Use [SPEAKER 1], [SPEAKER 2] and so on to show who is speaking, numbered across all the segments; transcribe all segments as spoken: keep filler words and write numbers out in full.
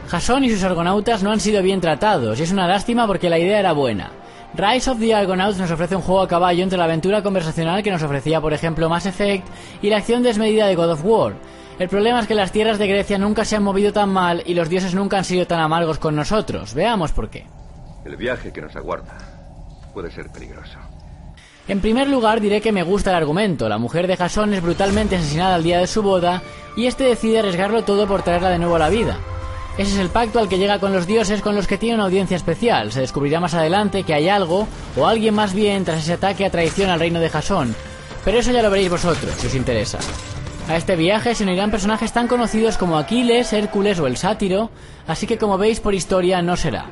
[SPEAKER 1] Jason y sus argonautas no han sido bien tratados, y es una lástima porque la idea era buena. Rise of the Argonauts nos ofrece un juego a caballo entre la aventura conversacional que nos ofrecía por ejemplo Mass Effect y la acción desmedida de God of War. El problema es que las tierras de Grecia nunca se han movido tan mal y los dioses nunca han sido tan amargos con nosotros. Veamos por qué.
[SPEAKER 2] El viaje que nos aguarda puede ser peligroso.
[SPEAKER 1] En primer lugar diré que me gusta el argumento. La mujer de Jason es brutalmente asesinada el día de su boda y este decide arriesgarlo todo por traerla de nuevo a la vida. Ese es el pacto al que llega con los dioses, con los que tiene una audiencia especial. Se descubrirá más adelante que hay algo, o alguien más bien, tras ese ataque a traición al reino de Jason. Pero eso ya lo veréis vosotros, si os interesa. A este viaje se unirán personajes tan conocidos como Aquiles, Hércules o el Sátiro, así que como veis por historia no será.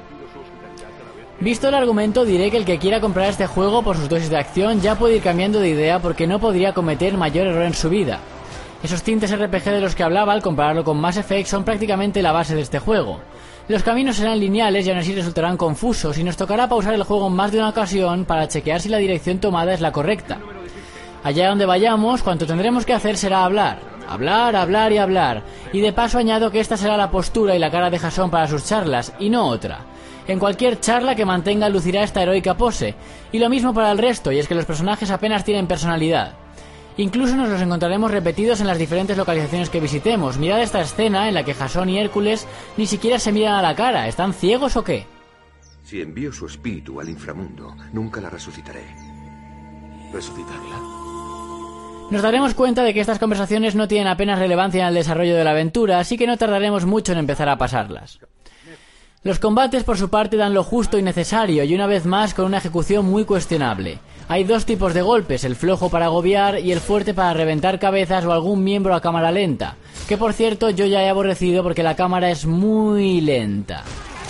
[SPEAKER 1] Visto el argumento diré que el que quiera comprar este juego por sus dosis de acción ya puede ir cambiando de idea porque no podría cometer mayor error en su vida. Esos tintes R P G de los que hablaba al compararlo con Mass Effect son prácticamente la base de este juego. Los caminos serán lineales y aún así resultarán confusos y nos tocará pausar el juego en más de una ocasión para chequear si la dirección tomada es la correcta. Allá donde vayamos, cuanto tendremos que hacer será hablar, hablar, hablar y hablar, y de paso añado que esta será la postura y la cara de Jason para sus charlas, y no otra. En cualquier charla que mantenga lucirá esta heroica pose, y lo mismo para el resto, y es que los personajes apenas tienen personalidad. Incluso nos los encontraremos repetidos en las diferentes localizaciones que visitemos. Mirad esta escena en la que Jason y Hércules ni siquiera se miran a la cara. ¿Están ciegos o qué?
[SPEAKER 2] Si envío su espíritu al inframundo, nunca la resucitaré. ¿Resucitarla?
[SPEAKER 1] Nos daremos cuenta de que estas conversaciones no tienen apenas relevancia en el desarrollo de la aventura, así que no tardaremos mucho en empezar a pasarlas. Los combates por su parte dan lo justo y necesario, y una vez más con una ejecución muy cuestionable. Hay dos tipos de golpes, el flojo para agobiar y el fuerte para reventar cabezas o algún miembro a cámara lenta, que por cierto yo ya he aborrecido porque la cámara es muy lenta.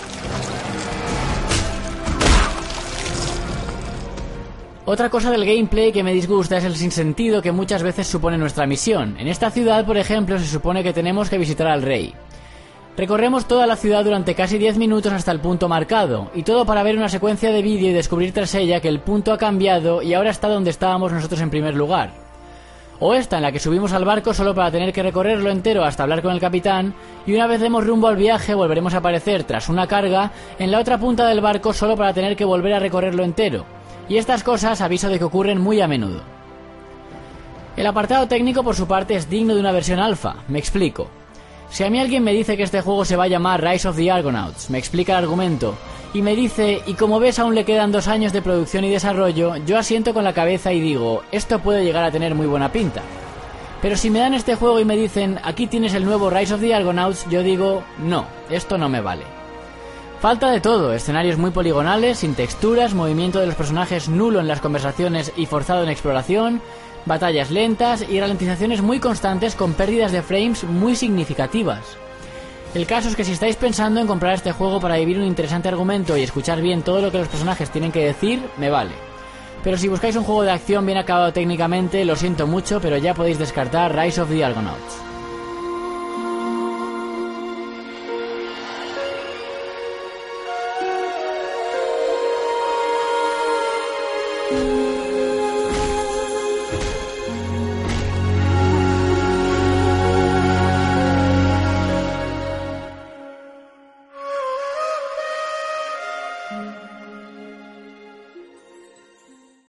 [SPEAKER 1] Otra cosa del gameplay que me disgusta es el sinsentido que muchas veces supone nuestra misión. En esta ciudad, por ejemplo, se supone que tenemos que visitar al rey. Recorremos toda la ciudad durante casi diez minutos hasta el punto marcado, y todo para ver una secuencia de vídeo y descubrir tras ella que el punto ha cambiado y ahora está donde estábamos nosotros en primer lugar. O esta en la que subimos al barco solo para tener que recorrerlo entero hasta hablar con el capitán, y una vez demos rumbo al viaje volveremos a aparecer tras una carga en la otra punta del barco solo para tener que volver a recorrerlo entero. Y estas cosas aviso de que ocurren muy a menudo. El apartado técnico por su parte es digno de una versión alfa, me explico. Si a mí alguien me dice que este juego se va a llamar Rise of the Argonauts, me explica el argumento, y me dice, y como ves aún le quedan dos años de producción y desarrollo, yo asiento con la cabeza y digo, esto puede llegar a tener muy buena pinta. Pero si me dan este juego y me dicen, aquí tienes el nuevo Rise of the Argonauts, yo digo, no, esto no me vale. Falta de todo, escenarios muy poligonales, sin texturas, movimiento de los personajes nulo en las conversaciones y forzado en exploración, batallas lentas y ralentizaciones muy constantes con pérdidas de frames muy significativas. El caso es que si estáis pensando en comprar este juego para vivir un interesante argumento y escuchar bien todo lo que los personajes tienen que decir, me vale. Pero si buscáis un juego de acción bien acabado técnicamente, lo siento mucho, pero ya podéis descartar Rise of the Argonauts.
[SPEAKER 3] Mm-hmm.